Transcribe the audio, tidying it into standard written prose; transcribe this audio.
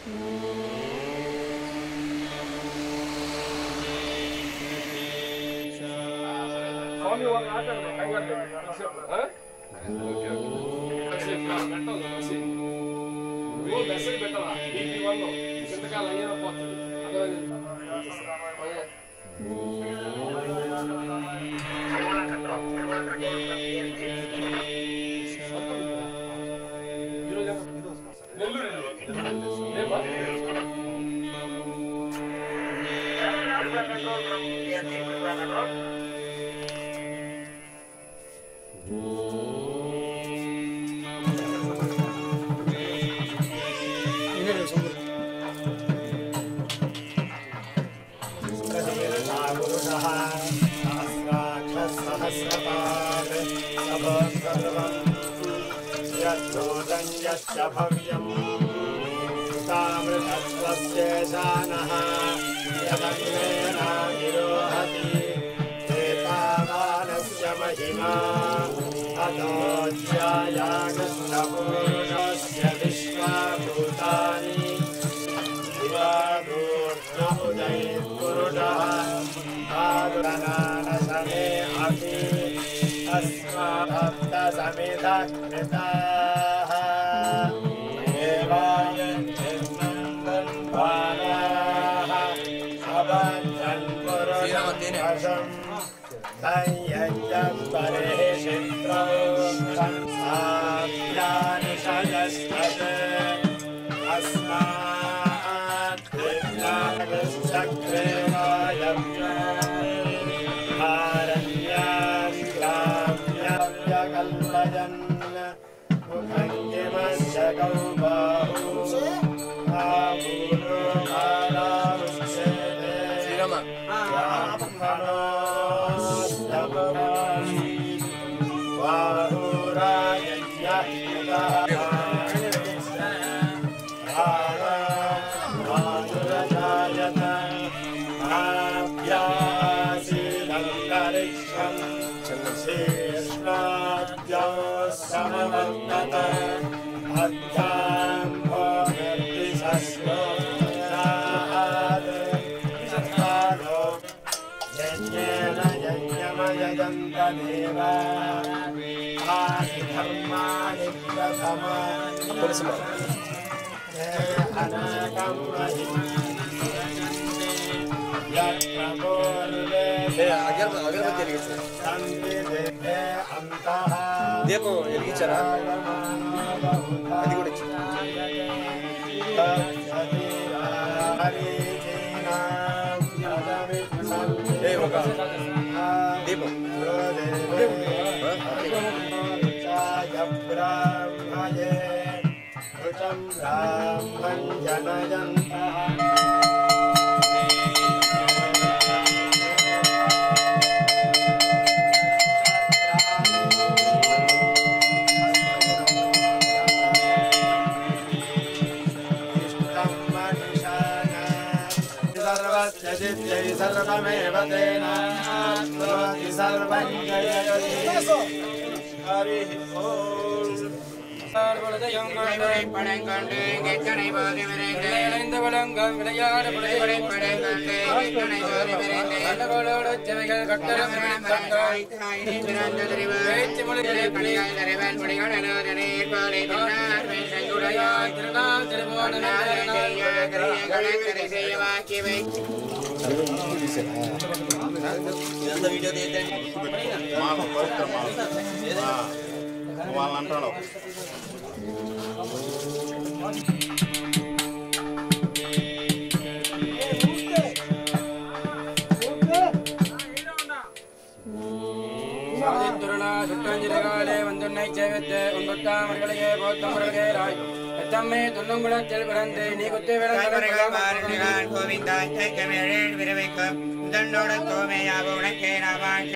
దీపం వెలిగించారా? అది కూడా ఒక దీపం सर्वमेव तेनात्मवति सर्वं जयति हरिः ओम् सर्वदयं गणै पडं गणै गेटनै बोधि विरेंदे लैंद बलंगं विलयार पडै पडै गणै गेटनै बोधि विरेंदे अन्नगोलोड जवगल कट्टरं विरंदंगाई ताई विरंदरिव वेच्च मुलिरे कणियाय दरेवन पडिगणनो जने पाले दिनार में संगुडया तिरना तिरबोडना जया करिय गणै करे सेवा के वे వీడియో వాళ్ళంటాడు சுட்டஞ்சிரகாலே வந்துன்னை சேவித்து உன்பத்தாமர்களையே போத்தமர்களே ராய் தம்மே துண்ணுங்குளத்தில் பிறந்து நீ குத்தி விளங்க கோவிந்தாய் விரைவைக்கும் தண்டோட தோமையாக உனக்கே நான்